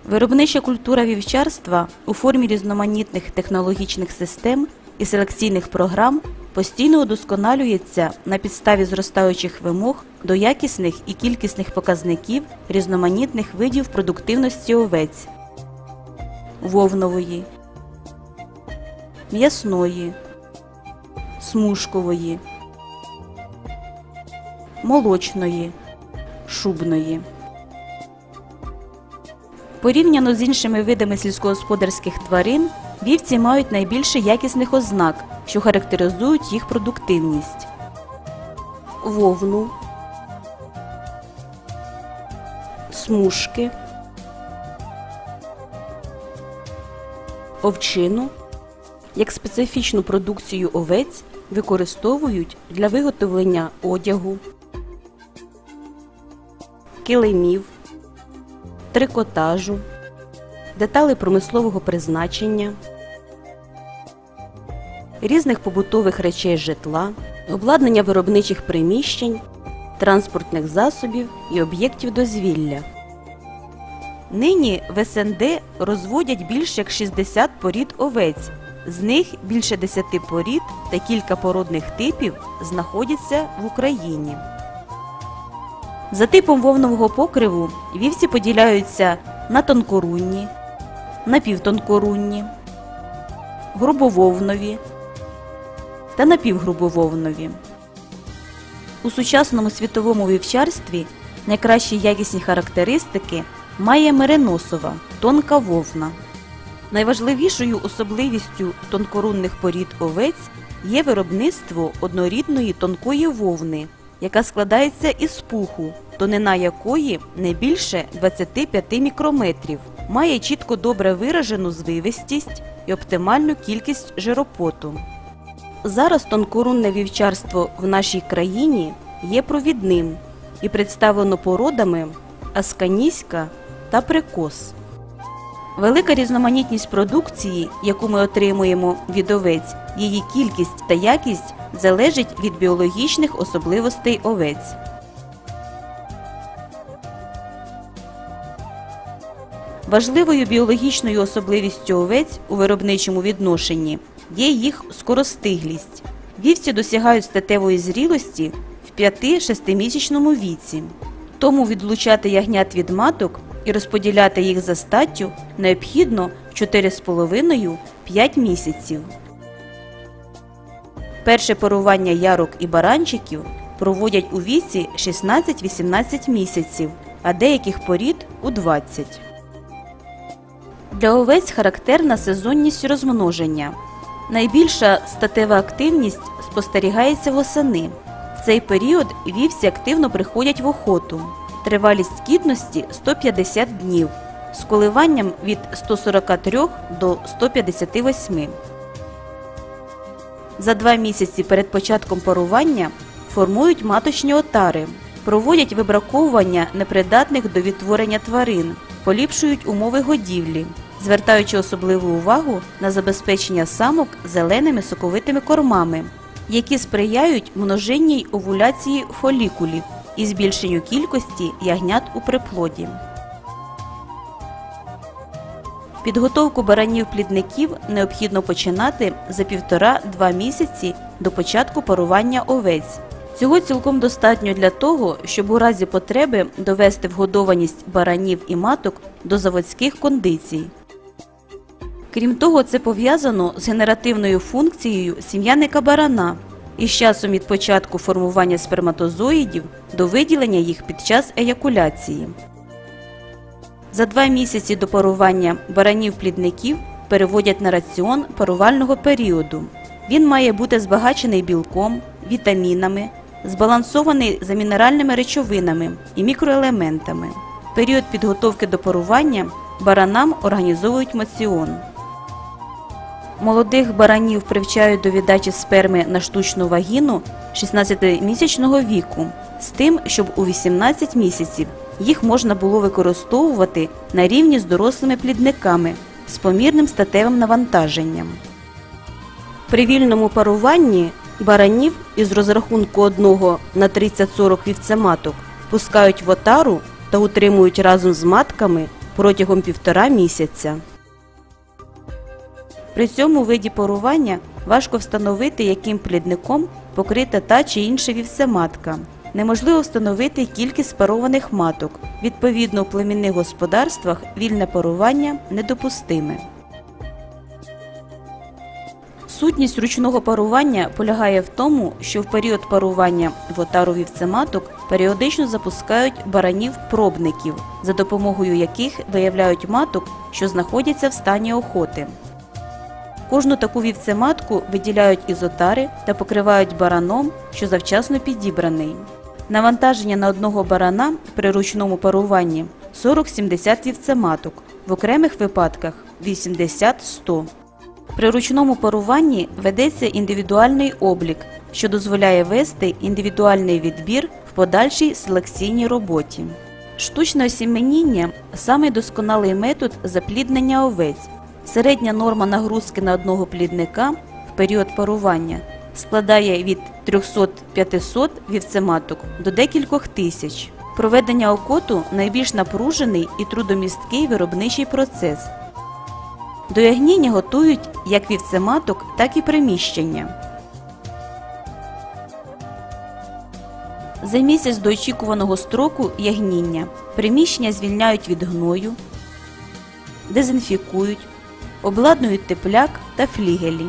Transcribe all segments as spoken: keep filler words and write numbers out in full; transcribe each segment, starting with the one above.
Виробнича культура вівчарства у формі різноманітних технологічних систем і селекційних програм постійно удосконалюється на підставі зростаючих вимог до якісних і кількісних показників різноманітних видів продуктивності овець – вовнової, м'ясної, смужкової, молочної, шубної. Порівняно з іншими видами сільськогосподарських тварин, вівці мають найбільше якісних ознак, що характеризують їх продуктивність. Вовну, смужки, овчину як специфічну продукцію овець використовують для виготовлення одягу, килимів, трикотажу, деталей промислового призначення, різних побутових речей житла, обладнання виробничих приміщень, транспортних засобів і об'єктів дозвілля. Нині в ес ен де розводять більше як шістдесят порід овець, з них більше десяти порід та кілька породних типів знаходяться в Україні. За типом вовнового покриву вівці поділяються на тонкорунні, напівтонкорунні, грубововнові та напівгрубововнові. У сучасному світовому вівчарстві найкращі якісні характеристики має мериносова, тонка вовна. Найважливішою особливістю тонкорунних порід овець є виробництво однорідної тонкої вовни, яка складається із пуху, тонина якої не більше двадцяти п'яти мікрометрів, має чітко добре виражену звивистість і оптимальну кількість жиропоту. Зараз тонкорунне вівчарство в нашій країні є провідним і представлено породами асканійська та прикос. Велика різноманітність продукції, яку ми отримуємо від овець, її кількість та якість залежить від біологічних особливостей овець. Важливою біологічною особливістю овець у виробничому відношенні є їх скоростиглість. Вівці досягають статевої зрілості в п'яти-шестимісячному віці. Тому відлучати ягнят від маток і розподіляти їх за статтю необхідно в чотири з половиною - п'ять місяців. Перше парування ярок і баранчиків проводять у віці шістнадцять-вісімнадцять місяців, а деяких порід – у двадцять. Для овець характерна сезонність розмноження. Найбільша статева активність спостерігається восени. В цей період вівці активно приходять в охоту. Тривалість кітності – сто п'ятдесят днів, з коливанням від ста сорока трьох до ста п'ятдесяти восьми. За два місяці перед початком парування формують маточні отари, проводять вибраковування непридатних до відтворення тварин, поліпшують умови годівлі, звертаючи особливу увагу на забезпечення самок зеленими соковитими кормами, які сприяють множинній овуляції фолікулів і збільшенню кількості ягнят у приплоді. Підготовку баранів-плідників необхідно починати за півтора-два місяці до початку парування овець. Цього цілком достатньо для того, щоб у разі потреби довести вгодованість баранів і маток до заводських кондицій. Крім того, це пов'язано з генеративною функцією сім'яника барана і з часом від початку формування сперматозоїдів до виділення їх під час еякуляції. За два місяці до парування баранів-плідників переводять на раціон парувального періоду. Він має бути збагачений білком, вітамінами, збалансований за мінеральними речовинами і мікроелементами. В період підготовки до парування баранам організовують моціон. Молодих баранів привчають до віддачі сперми на штучну вагіну шістнадцятимісячного віку, з тим, щоб у вісімнадцять місяців їх можна було використовувати на рівні з дорослими плідниками з помірним статевим навантаженням. При вільному паруванні баранів із розрахунку одного на тридцять-сорок вівцематок пускають в отару та утримують разом з матками протягом півтора місяця. При цьому виді парування важко встановити, яким плідником покрита та чи інша вівцематка. Неможливо встановити кількість спарованих маток. Відповідно, у племінних господарствах вільне парування недопустиме. Сутність ручного парування полягає в тому, що в період парування в отару вівцематок періодично запускають баранів-пробників, за допомогою яких виявляють маток, що знаходяться в стані охоти. Кожну таку вівцематку виділяють із отари та покривають бараном, що завчасно підібраний. Навантаження на одного барана при ручному паруванні сорок-сімдесят вівцематок, в окремих випадках вісімдесят-сто. При ручному паруванні ведеться індивідуальний облік, що дозволяє вести індивідуальний відбір в подальшій селекційній роботі. Штучне осіменіння – самий досконалий метод запліднення овець. Середня норма нагрузки на одного плідника в період парування складає від трьохсот-п'ятисот вівцематок до декількох тисяч. Проведення окоту – найбільш напружений і трудомісткий виробничий процес. До ягніння готують як вівцематок, так і приміщення. За місяць до очікуваного строку ягніння приміщення звільняють від гною, дезінфікують, обладнують тепляк та флігелі.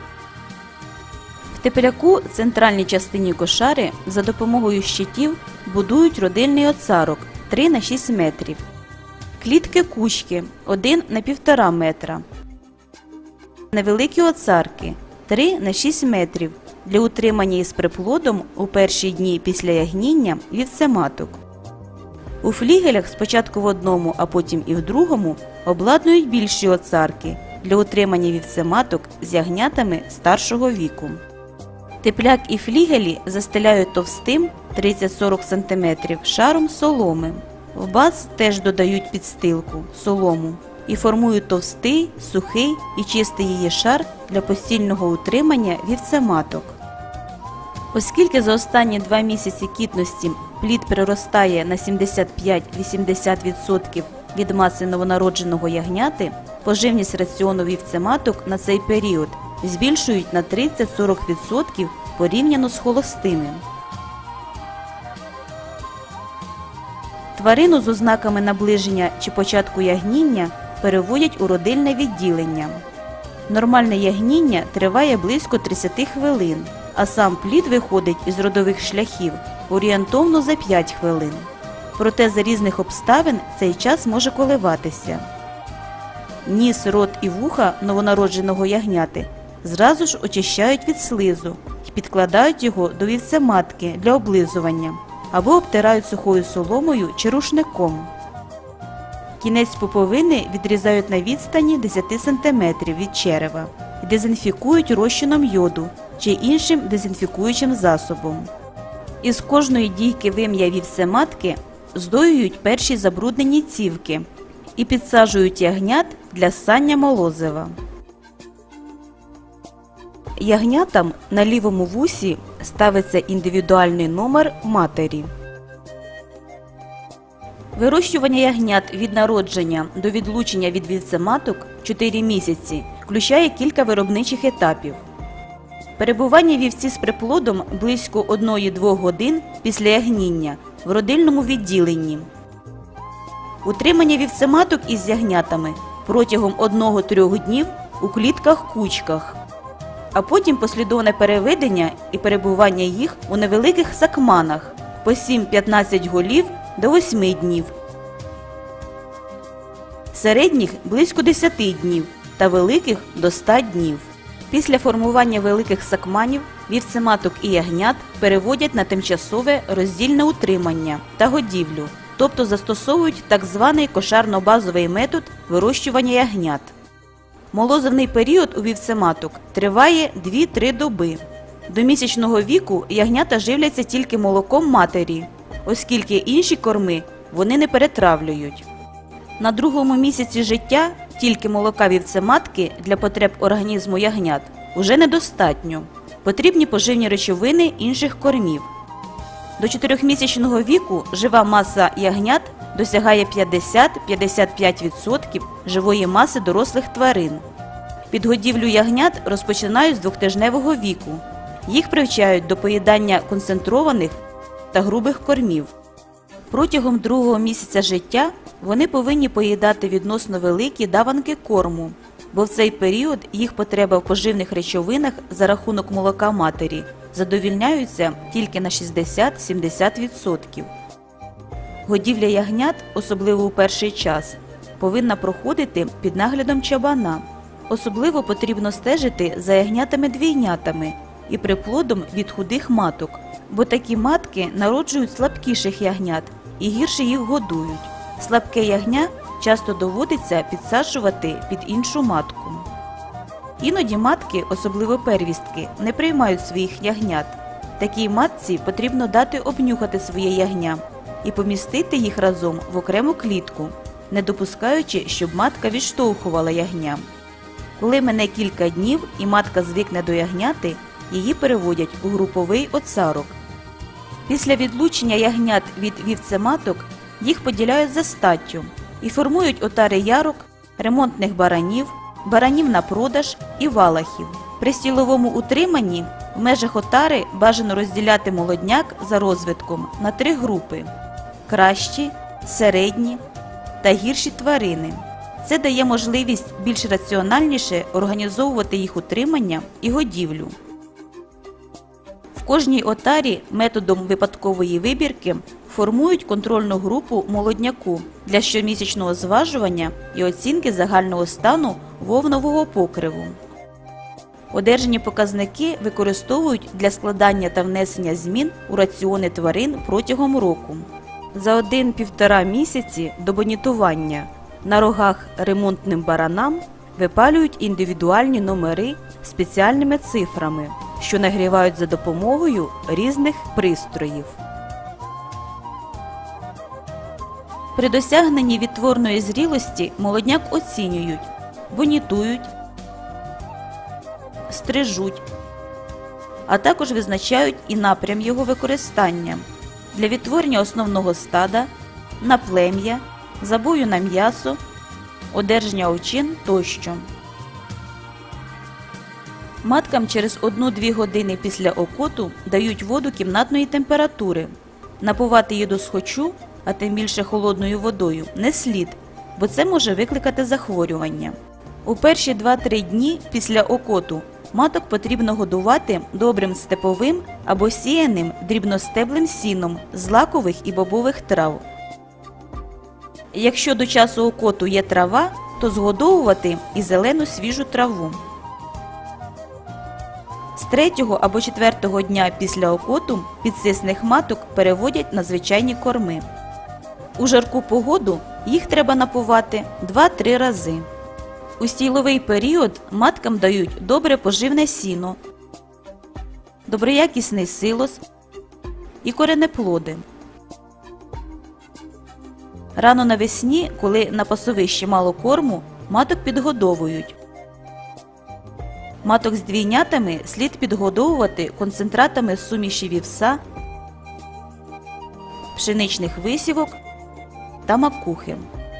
В тепляку, центральній частині кошари, за допомогою щитів будують родильний оцарок три на шість метрів. Клітки-кучки один на півтора метра. Невеликі оцарки три на шість метрів для утримання із приплодом у перші дні після ягніння вівцематок. У флігелях спочатку в одному, а потім і в другому обладнують більші оцарки для утримання вівцематок з ягнятами старшого віку. Тепляк і флігелі застеляють товстим тридцять-сорок сантиметрів шаром соломи. В баз теж додають підстилку – солому і формують товстий, сухий і чистий її шар для постійного утримання вівцематок. Оскільки за останні два місяці кітності плід приростає на сімдесят п'ять - вісімдесят відсотків від маси новонародженого ягняти, поживність раціону вівцематок на цей період збільшують на тридцять-сорок відсотків порівняно з холостими. Тварину з ознаками наближення чи початку ягніння переводять у родильне відділення. Нормальне ягніння триває близько тридцять хвилин, а сам плід виходить із родових шляхів орієнтовно за п'ять хвилин. Проте за різних обставин цей час може коливатися. Ніс, рот і вуха новонародженого ягняти зразу ж очищають від слизу і підкладають його до вівцематки для облизування або обтирають сухою соломою чи рушником. Кінець пуповини відрізають на відстані десять сантиметрів від черева і дезінфікують розчином йоду чи іншим дезінфікуючим засобом. Із кожної дійки вим'я вівцематки здоюють перші забруднені цівки і підсаджують ягнят для ссання молозива. Ягнятам на лівому вусі ставиться індивідуальний номер матері. Вирощування ягнят від народження до відлучення від вівцематок чотири місяці включає кілька виробничих етапів. Перебування вівці з приплодом близько одної-двох годин після ягніння в родильному відділенні. Утримання вівцематок із ягнятами протягом одного-трьох днів у клітках-кучках, а потім послідовне переведення і перебування їх у невеликих сакманах по сім-п'ятнадцять голів до восьми днів, середніх – близько десяти днів та великих – до ста днів. Після формування великих сакманів вівцематок і ягнят переводять на тимчасове роздільне утримання та годівлю, тобто застосовують так званий кошарно-базовий метод вирощування ягнят. Молозивний період у вівцематок триває дві-три доби. До місячного віку ягнята живляться тільки молоком матері, оскільки інші корми вони не перетравлюють. На другому місяці життя тільки молока вівцематки для потреб організму ягнят уже недостатньо. Потрібні поживні речовини інших кормів. До чотирьохмісячного віку жива маса ягнят досягає п'ятдесят - п'ятдесят п'ять відсотків живої маси дорослих тварин. Підгодівлю ягнят розпочинають з двохтижневого віку. Їх привчають до поїдання концентрованих та грубих кормів. Протягом другого місяця життя вони повинні поїдати відносно великі даванки корму, бо в цей період їх потреба в поживних речовинах за рахунок молока матері задовільняються тільки на шістдесят - сімдесят відсотків. Годівля ягнят, особливо у перший час, повинна проходити під наглядом чабана. Особливо потрібно стежити за ягнятами-двійнятами і приплодом від худих маток, бо такі матки народжують слабкіших ягнят і гірше їх годують. Слабке ягня часто доводиться підсаджувати під іншу матку. Іноді матки, особливо первістки, не приймають своїх ягнят. Такій матці потрібно дати обнюхати своє ягня і помістити їх разом в окрему клітку, не допускаючи, щоб матка відштовхувала ягня. Коли мине кілька днів і матка звикне до ягняти, її переводять у груповий оцарок. Після відлучення ягнят від вівцематок їх поділяють за статтю і формують отари ярок, ремонтних баранів, баранів на продаж і валахів. При стіловому утриманні в межах отари бажано розділяти молодняк за розвитком на три групи – кращі, середні та гірші тварини. Це дає можливість більш раціональніше організовувати їх утримання і годівлю. В кожній отарі методом випадкової вибірки формують контрольну групу молодняку для щомісячного зважування і оцінки загального стану вовнового покриву. Одержані показники використовують для складання та внесення змін у раціони тварин протягом року. За один-півтора місяці до бонітування на рогах ремонтним баранам випалюють індивідуальні номери спеціальними цифрами, що нагрівають за допомогою різних пристроїв. При досягненні відтворної зрілості молодняк оцінюють, бонітують, стрижуть, а також визначають і напрям його використання для відтворення основного стада, на плем'я, забою на м'ясо, одержання овчин тощо. Маткам через одну-дві години після окоту дають воду кімнатної температури. Напувати її досхочу, а тим більше холодною водою, не слід, бо це може викликати захворювання. У перші два-три дні після окоту маток потрібно годувати добрим степовим або сіяним дрібностеблим сіном з злакових і бобових трав. Якщо до часу окоту є трава, то згодовувати і зелену свіжу траву. З третього або четвертого дня після окоту підсисних маток переводять на звичайні корми. У жарку погоду їх треба напувати два-три рази. У стіловий період маткам дають добре поживне сіно, доброякісний силос і коренеплоди. Рано навесні, коли на пасовищі мало корму, маток підгодовують. Маток з двійнятами слід підгодовувати концентратами суміші вівса, пшеничних висівок та макухи.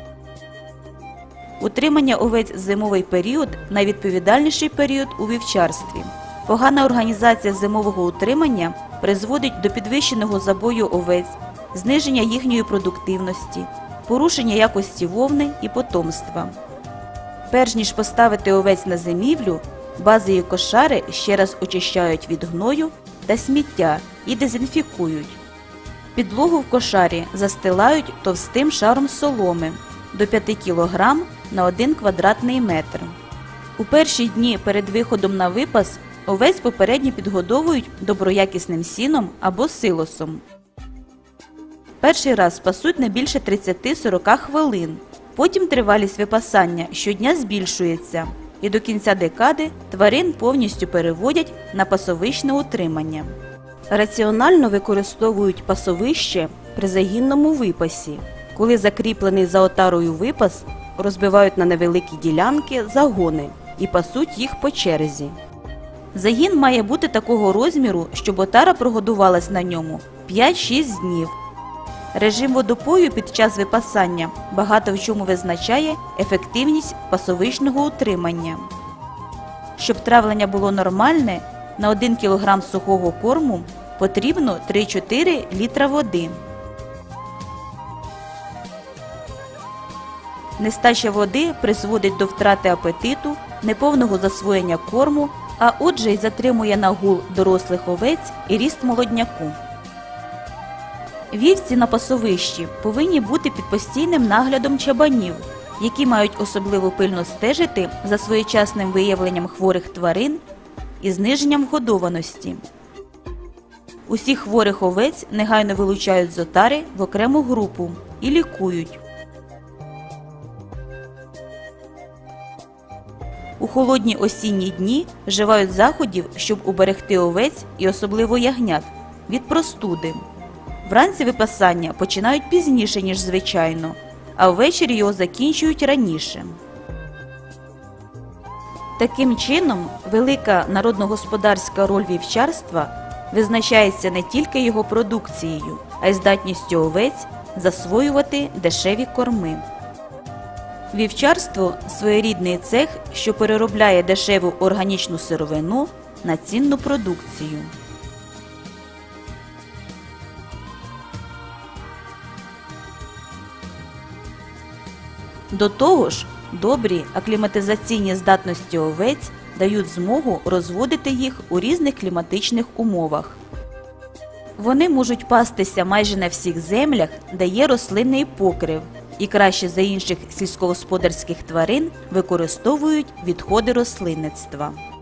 Утримання овець в зимовий період – найвідповідальніший період у вівчарстві. Погана організація зимового утримання призводить до підвищеного забою овець, зниження їхньої продуктивності, порушення якості вовни і потомства. Перш ніж поставити овець на зимівлю, бази і кошари ще раз очищають від гною та сміття і дезінфікують. Підлогу в кошарі застилають товстим шаром соломи до п'яти кілограм на один квадратний метр. У перші дні перед виходом на випас овець попередньо підгодовують доброякісним сіном або силосом. Перший раз пасуть не більше тридцять-сорок хвилин. Потім тривалість випасання щодня збільшується, і до кінця декади тварин повністю переводять на пасовищне утримання. Раціонально використовують пасовище при загінному випасі, коли закріплений за отарою випас розбивають на невеликі ділянки загони і пасуть їх по черзі. Загін має бути такого розміру, щоб отара прогодувалась на ньому п'ять-шість днів. Режим водопою під час випасання багато в чому визначає ефективність пасовищного утримання. Щоб травлення було нормальне, на один кілограм сухого корму потрібно три-чотири літра води. Нестача води призводить до втрати апетиту, неповного засвоєння корму, а отже й затримує нагул дорослих овець і ріст молодняку. Вівці на пасовищі повинні бути під постійним наглядом чабанів, які мають особливо пильно стежити за своєчасним виявленням хворих тварин і зниженням годованості. Усіх хворих овець негайно вилучають з отари в окрему групу і лікують. У холодні осінні дні вживають заходів, щоб уберегти овець і особливо ягнят від простуди. Вранці випасання починають пізніше, ніж звичайно, а ввечері його закінчують раніше. Таким чином, велика народногосподарська роль вівчарства визначається не тільки його продукцією, а й здатністю овець засвоювати дешеві корми. Вівчарство – своєрідний цех, що переробляє дешеву органічну сировину на цінну продукцію. До того ж, добрі акліматизаційні здатності овець дають змогу розводити їх у різних кліматичних умовах. Вони можуть пастися майже на всіх землях, де є рослинний покрив, і краще за інших сільськогосподарських тварин використовують відходи рослинництва.